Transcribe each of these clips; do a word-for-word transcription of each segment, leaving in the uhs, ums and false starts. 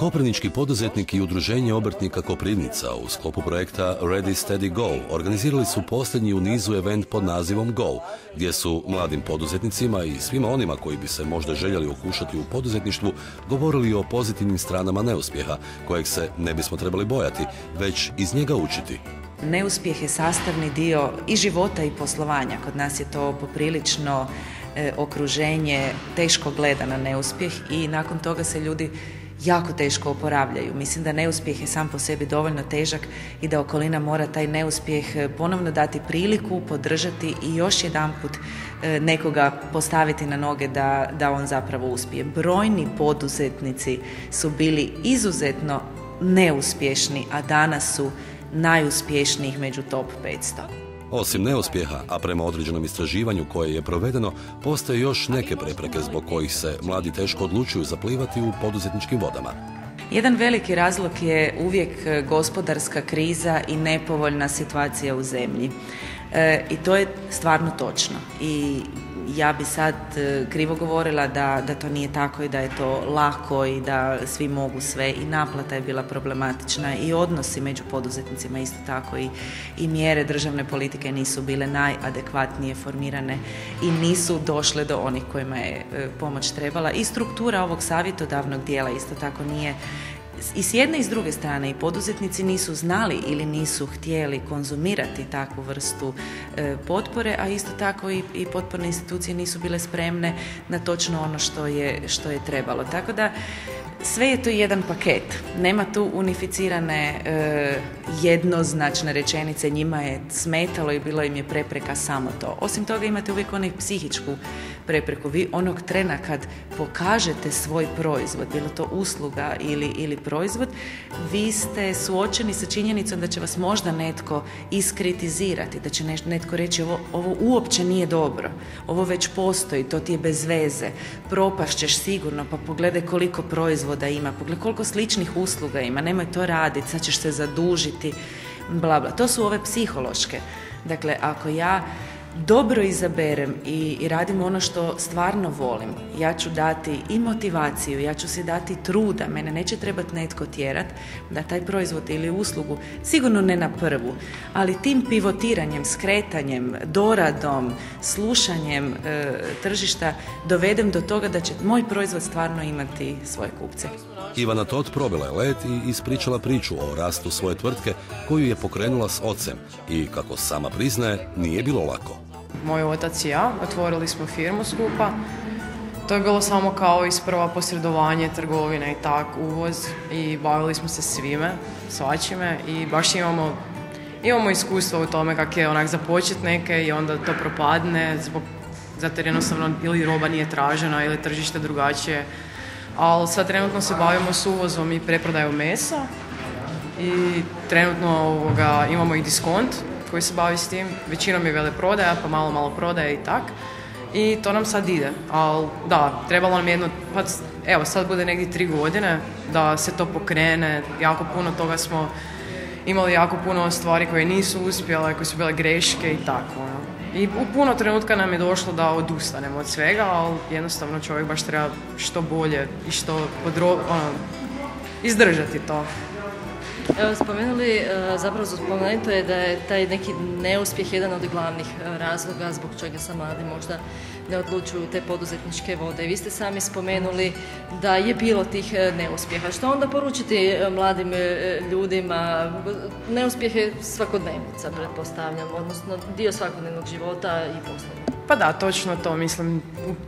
Koprivnički poduzetnik i udruženje obrtnika Koprivnica u sklopu projekta Ready Steady Go organizirali su posljednji u nizu event pod nazivom Go, gdje su mladim poduzetnicima i svima onima koji bi se možda željeli okušati u poduzetništvu govorili o pozitivnim stranama neuspjeha, kojeg se ne bismo trebali bojati, već iz njega učiti. Neuspjeh je sastavni dio i života i poslovanja. Kod nas je to poprilično e, okruženje teško gleda na neuspjeh i nakon toga se ljudi jako teško oporavljaju. Mislim da neuspjeh je sam po sebi dovoljno težak i da okolina mora taj neuspjeh ponovno dati priliku, podržati i još jedanput e, nekoga postaviti na noge da, da on zapravo uspije. Brojni poduzetnici su bili izuzetno neuspješni, a danas su najuspješnijih među top petsto. Osim neuspjeha, a prema određenom istraživanju koje je provedeno, postoje još neke prepreke zbog kojih se mladi teško odlučuju zaplivati u poduzetničkim vodama. Jedan veliki razlog je uvijek gospodarska kriza i nepovoljna situacija u zemlji. E, I to je stvarno točno. I ja bi sad krivo govorila da, da to nije tako i da je to lako i da svi mogu sve. I naplata je bila problematična i odnosi među poduzetnicima isto tako i, i mjere državne politike nisu bile najadekvatnije formirane i nisu došle do onih kojima je pomoć trebala. I struktura ovog savjetodavnog dijela isto tako nije. I s jedne i s druge strane i poduzetnici nisu znali ili nisu htjeli konzumirati takvu vrstu e, potpore, a isto tako i, i potporne institucije nisu bile spremne na točno ono što je, što je trebalo. Tako da sve je to jedan paket. Nema tu unificirane e, jednoznačne rečenice, njima je smetalo i bilo im je prepreka samo to. Osim toga imate uvijek onu psihičku prepreku. Vi onog trena kad pokažete svoj proizvod, bilo to usluga ili, ili proizvod, vi ste suočeni sa činjenicom da će vas možda netko iskritizirati, da će netko reći ovo, ovo uopće nije dobro, ovo već postoji, to ti je bez veze, propašćeš sigurno, pa pogledaj koliko proizvoda ima, pogledaj koliko sličnih usluga ima, nemoj to raditi, sad ćeš se zadužiti, bla bla. To su ove psihološke. Dakle, ako ja dobro izaberem i, i radim ono što stvarno volim, ja ću dati i motivaciju, ja ću si dati truda, mene neće trebati netko tjerat da taj proizvod ili uslugu, sigurno ne na prvu, ali tim pivotiranjem, skretanjem, doradom, slušanjem e, tržišta dovedem do toga da će moj proizvod stvarno imati svoje kupce. Ivana Tot probila je led i ispričala priču o rastu svoje tvrtke koju je pokrenula s ocem i, kako sama priznaje, nije bilo lako. Moj otac i ja otvorili smo firmu skupa. To je bilo samo kao isprva posredovanje, trgovina i tak, uvoz i bavili smo se svime, svačime i baš imamo, imamo iskustvo u tome kako je onak započet neke i onda to propadne zbog, zato jer jednostavno ili roba nije tražena ili tržište drugačije. Ali sad trenutno se bavimo s uvozom i preprodajom mesa i trenutno ovoga, imamo i diskont koji se bavi s tim. Većinom je veleprodaja, pa malo, malo prodaje i tak. I to nam sad ide. Ali da, trebalo nam jedno, pa evo sad bude negdje tri godine da se to pokrene. Jako puno toga smo imali, jako puno stvari koje nisu uspjele, koje su bile greške i tako. No. I u puno trenutka nam je došlo da odustanemo od svega, ali jednostavno čovjek baš treba što bolje i što podro, ono, izdržati to. Evo, spomenuli, zapravo spomenuto je da je taj neki neuspjeh jedan od glavnih razloga zbog čega se mladi možda ne odlučuju te poduzetničke vode. Vi ste sami spomenuli da je bilo tih neuspjeha. Što onda poručiti mladim ljudima? Neuspjeh je svakodnevnica, pretpostavljam, odnosno dio svakodnevnog života i poslovnog. Pa da, točno to, mislim.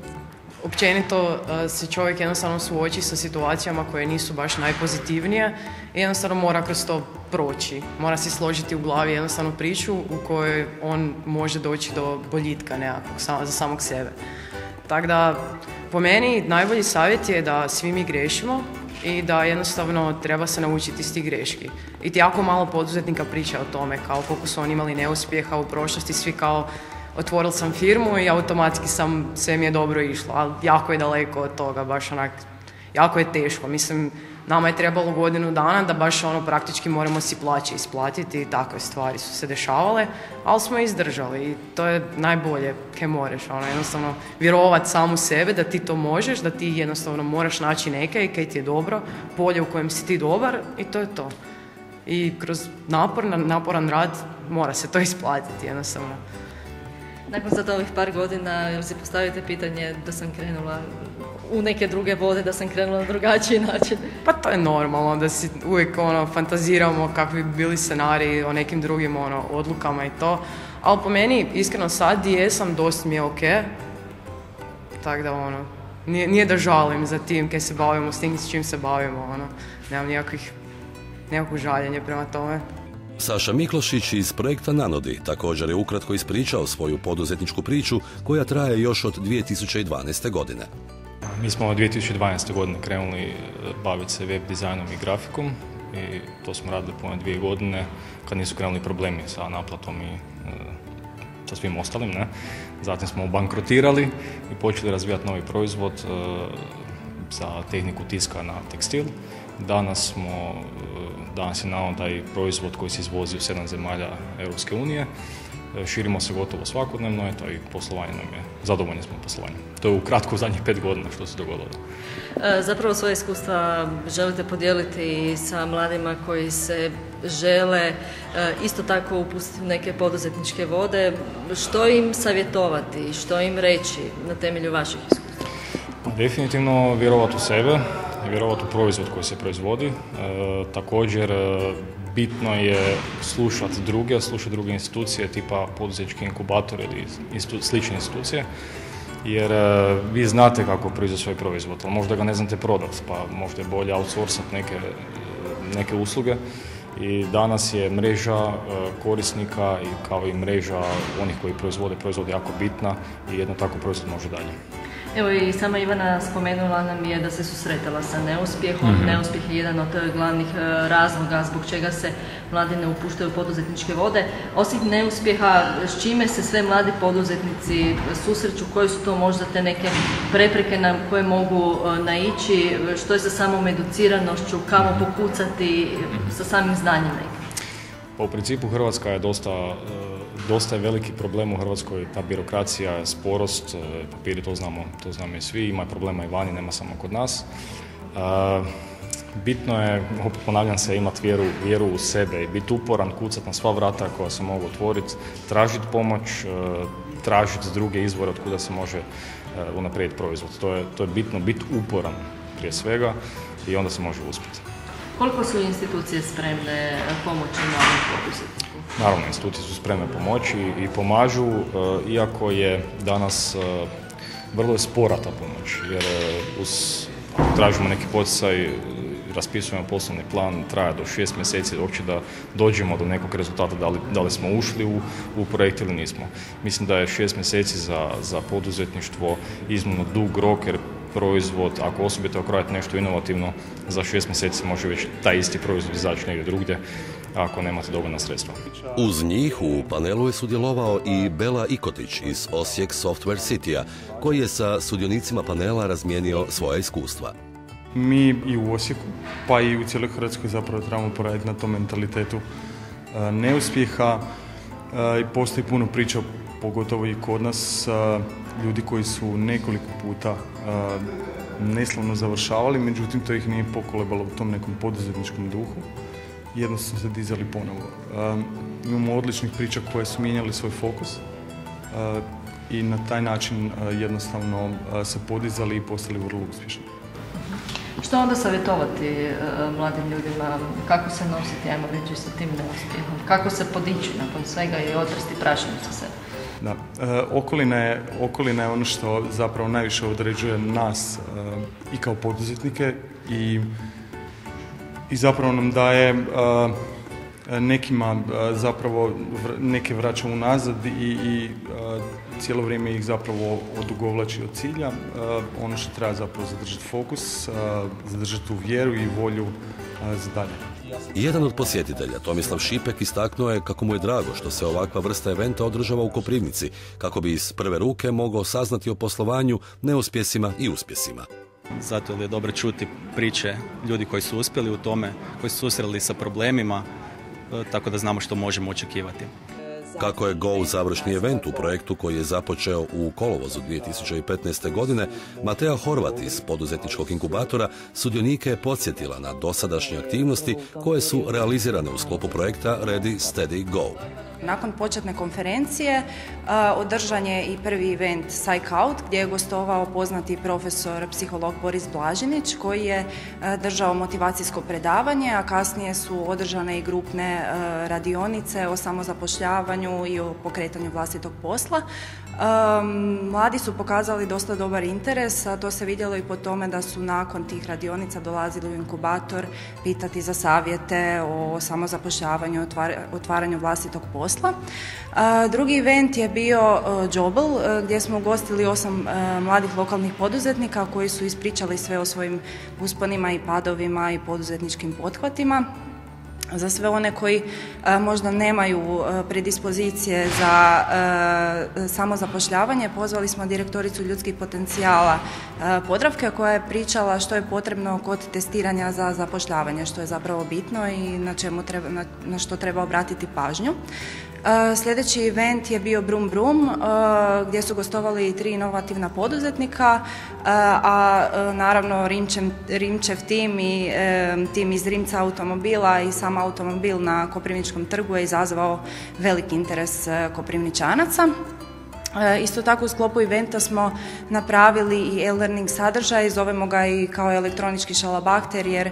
Općenito se čovjek jednostavno suoči sa situacijama koje nisu baš najpozitivnije i jednostavno mora kroz to proći. Mora si složiti u glavi jednostavno priču u kojoj on može doći do boljitka nekakvog za samog sebe. Tako da, po meni, najbolji savjet je da svi mi grešimo i da jednostavno treba se naučiti iz tih greški. I jako malo poduzetnika priča o tome, kao koliko su oni imali neuspjeha u prošlosti, svi kao otvoril sam firmu i automatski sam, sve mi je dobro išlo, ali jako je daleko od toga, baš onak, jako je teško. Mislim, Nama je trebalo godinu dana da baš ono praktički moramo si plaće isplatiti i takve stvari su se dešavale, ali smo izdržali i to je najbolje kaj možeš, ono, jednostavno vjerovati sam u sebe da ti to možeš, da ti jednostavno moraš naći neke i kaj ti je dobro, polje u kojem si ti dobar i to je to. I kroz naporan, naporan rad mora se to isplatiti jednostavno. Nakon sad ovih par godina, jel si postavite pitanje da sam krenula u neke druge vode, da sam krenula na drugačiji način? Pa to je normalno, da si uvijek ono, fantaziramo kakvi bi bili scenariji o nekim drugim ono, odlukama i to. Ali po meni, iskreno sad gdje jesam, dosta mi je ok. Tako da ono, nije, nije da žalim za tim kaj se bavimo, s tim s čim se bavimo, ono. Nemam nijakvih, nijakvog žaljenja prema tome. Saša Miklošić iz projekta Nanodi također je ukratko ispričao svoju poduzetničku priču koja traje još od dvije tisuće dvanaeste. godine. Mi smo dvije tisuće dvanaeste. godine krenuli baviti se web dizajnom i grafikom i to smo radili pune dvije godine kad nisu krenuli problemi sa naplatom i sa svim ostalim. Ne? Zatim smo bankrotirali i počeli razvijati novi proizvod za tehniku tiska na tekstil. Danas smo, danas je Nanoda i proizvod koji se izvozi u sedam zemalja Europske unije. Širimo se gotovo svakodnevno, eto i poslovanje nam je, zadovoljni smo poslovanjem. To je ukratko u zadnjih pet godina što se dogodilo. Zapravo svoje iskustva želite podijeliti sa mladima koji se žele isto tako upustiti u neke poduzetničke vode. Što im savjetovati, što im reći na temelju vaših iskustva? Pa definitivno vjerovati u sebe, vjerovati u proizvod koji se proizvodi. E, također bitno je slušati druge, slušati druge institucije tipa poduzetnički inkubator ili institu, slične institucije. Jer e, vi znate kako proizvodi svoj proizvod, ali možda ga ne znate prodati, pa možda je bolje outsourcati neke, neke usluge. I danas je mreža korisnika i kao i mreža onih koji proizvode proizvod jako bitna i jedno tako proizvod može dalje. Evo i sama Ivana spomenula nam je da se susretala sa neuspjehom. Mm-hmm. Neuspjeh je jedan od glavnih razloga zbog čega se mladi ne upuštaju u poduzetničke vode. Osim neuspjeha, s čime se sve mladi poduzetnici susreću, koje su to možda te neke prepreke na koje mogu naići, što je sa samom educiranošću, kamo pokucati, sa samim znanjem nekim? Pa u principu Hrvatska je dosta, dosta je veliki problem u Hrvatskoj, ta birokracija, sporost, papiri, to znamo, to znamo i svi, ima problema i vani, nema samo kod nas. Bitno je, opet ponavljam se, imati vjeru, vjeru u sebe i biti uporan, kucati na sva vrata koja se mogu otvoriti, tražiti pomoć, tražiti druge izvore od kuda se može unaprijediti proizvod. To je, to je bitno, biti uporan prije svega i onda se može uspjeti. Koliko su institucije spremne pomoći mladim poduzetniku? Naravno, institucije su spremne pomoći i pomažu, iako je danas vrlo je spora ta pomoć, jer uz, tražimo neki poticaj, raspisujemo poslovni plan, traje do šest mjeseci uopće da dođemo do nekog rezultata, da li, da li smo ušli u, u projekt ili nismo. Mislim da je šest mjeseci za, za poduzetništvo iznimno dug rok, jer proizvod, ako osobito okraditi nešto inovativno, za šest mjeseci može već taj isti proizvod izaći negdje drugdje, ako nemate dovoljna sredstva. Uz njih u panelu je sudjelovao i Bela Ikotić iz Osijek Software Citya, koji je sa sudionicima panela razmijenio svoja iskustva. Mi i u Osijeku, pa i u cijeloj Hrvatskoj zapravo trebamo poraditi na tom mentalitetu neuspjeha i postoji puno priča, pogotovo i kod nas, ljudi koji su nekoliko puta neslavno završavali, međutim to ih nije pokolebalo u tom nekom poduzetničkom duhu. Jednostavno se dizali ponovo. Imamo odličnih priča koje su mijenjali svoj fokus i na taj način jednostavno se podizali i postali vrlo uspješni. Što onda savjetovati uh, mladim ljudima, kako se nositi, ajmo reći, sa tim neuspjehom, kako se podići nakon svega i odrasti prašinu sa sebe? Da, e, okolina, je, okolina je ono što zapravo najviše određuje nas e, i kao poduzetnike i, i zapravo nam daje e, nekima e, zapravo vr, neke vraća unazad i, i e, cijelo vrijeme ih zapravo odugovlači od cilja. Ono što treba zapravo zadržati fokus, zadržati tu vjeru i volju za dalje. Jedan od posjetitelja, Tomislav Šipek, istaknuo je kako mu je drago što se ovakva vrsta eventa održava u Koprivnici, kako bi iz prve ruke mogao saznati o poslovanju, neuspjesima i uspjesima. Zato je dobro čuti priče ljudi koji su uspjeli u tome, koji su susreli sa problemima, tako da znamo što možemo očekivati. Kako je Go završni event u projektu koji je započeo u kolovozu dvije tisuće petnaeste. godine, Matea Horvat iz poduzetničkog inkubatora sudionike je podsjetila na dosadašnje aktivnosti koje su realizirane u sklopu projekta Ready, Steady, Go. Nakon početne konferencije uh, održan je i prvi event Psych Out gdje je gostovao poznati profesor psiholog Boris Blažinić koji je uh, držao motivacijsko predavanje, a kasnije su održane i grupne uh, radionice o samozapošljavanju i o pokretanju vlastitog posla. Um, mladi su pokazali dosta dobar interes, a to se vidjelo i po tome da su nakon tih radionica dolazili u inkubator pitati za savjete o samozapošljavanju, otvar, otvaranju vlastitog posla. Uh, drugi event je bio uh, Jobble, uh, gdje smo ugostili osam uh, mladih lokalnih poduzetnika koji su ispričali sve o svojim usponima i padovima i poduzetničkim pothvatima. Za sve one koji a, možda nemaju a, predispozicije za a, samozapošljavanje, pozvali smo direktoricu ljudskih potencijala a, Podravke koja je pričala što je potrebno kod testiranja za zapošljavanje, što je zapravo bitno i na, čemu treba, na, na što treba obratiti pažnju. Uh, sljedeći event je bio Brum Brum, uh, gdje su gostovali tri inovativna poduzetnika, uh, a uh, naravno Rimčev, Rimčev tim i uh, tim iz Rimca automobila i sam automobil na Koprivničkom trgu je izazvao veliki interes uh, Koprivničanaca. Isto tako u sklopu eventa smo napravili i e-learning sadržaj, zovemo ga i kao elektronički šalabahter jer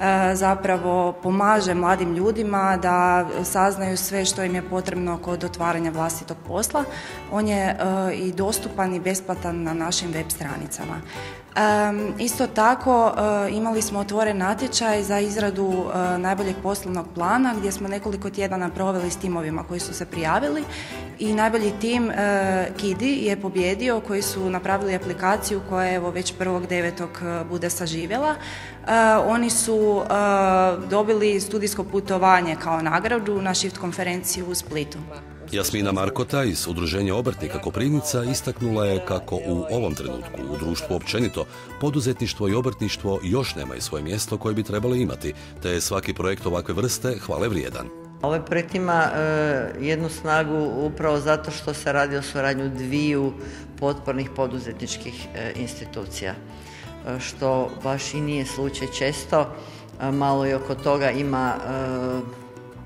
zapravo pomaže mladim ljudima da saznaju sve što im je potrebno kod otvaranja vlastitog posla. On je i dostupan i besplatan na našim web stranicama. Um, isto tako uh, imali smo otvoren natječaj za izradu uh, najboljeg poslovnog plana gdje smo nekoliko tjedana proveli s timovima koji su se prijavili i najbolji tim uh, Kidi je pobjedio koji su napravili aplikaciju koja evo već prvog devetog bude saživjela. Uh, oni su uh, dobili studijsko putovanje kao nagradu na Shift konferenciju u Splitu. Jasmina Markota iz Udruženja obrtnika Koprivnica istaknula je kako u ovom trenutku u društvu općenito poduzetništvo i obrtništvo još nemaju svoje mjesto koje bi trebali imati, te je svaki projekt ovakve vrste hvale vrijedan. Ovaj projekt ima e, jednu snagu upravo zato što se radi o suradnju dviju potpornih poduzetničkih e, institucija, e, što baš i nije slučaj često. E, malo i oko toga ima e,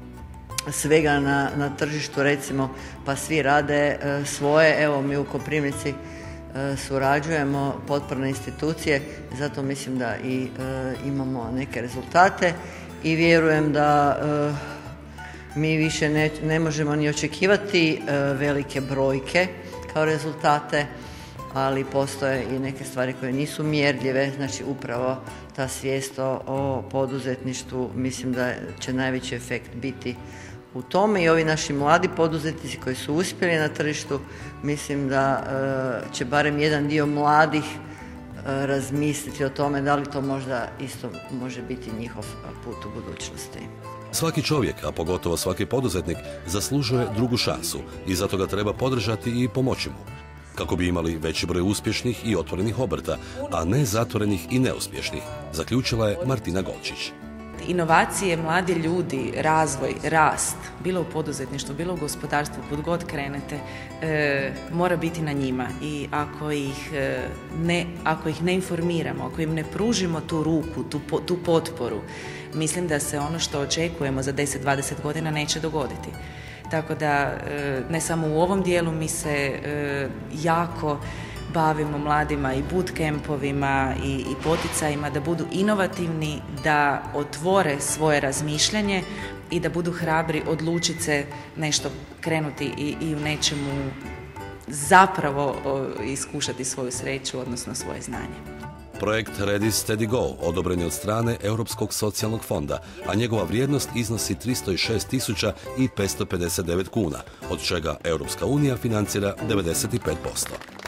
svega na, na tržištu, recimo, pa svi rade e, svoje. Evo, mi u Koprivnici e, surađujemo, potporne institucije, zato mislim da i e, imamo neke rezultate i vjerujem da e, mi više ne, ne možemo ni očekivati e, velike brojke kao rezultate, ali postoje i neke stvari koje nisu mjerljive, znači upravo ta svijest o poduzetništvu, mislim da će najveći efekt biti u tome i ovi naši mladi poduzetnici koji su uspjeli na tržištu, mislim da e, će barem jedan dio mladih e, razmisliti o tome da li to možda isto može biti njihov put u budućnosti. Svaki čovjek, a pogotovo svaki poduzetnik, zaslužuje drugu šansu i zato ga treba podržati i pomoći mu, kako bi imali veći broj uspješnih i otvorenih obrta, a ne zatvorenih i neuspješnih, zaključila je Martina Golčić. Inovacije, mladi ljudi, razvoj, rast, bilo u poduzetništvu, bilo u gospodarstvu, kud god krenete, e, mora biti na njima i ako ih, e, ne, ako ih ne informiramo, ako im ne pružimo tu ruku, tu, tu potporu, mislim da se ono što očekujemo za deset do dvadeset godina neće dogoditi. Tako da, e, ne samo u ovom dijelu, mi se e, jako bavimo mladima i bootcampovima i, i poticajima da budu inovativni, da otvore svoje razmišljanje i da budu hrabri odlučiti se nešto krenuti i, i u nečemu zapravo o, iskušati svoju sreću, odnosno svoje znanje. Projekt Ready, Steady, Go odobren je od strane Europskog socijalnog fonda, a njegova vrijednost iznosi tristo šest tisuća petsto pedeset devet kuna, od čega Europska unija financira devedeset pet posto.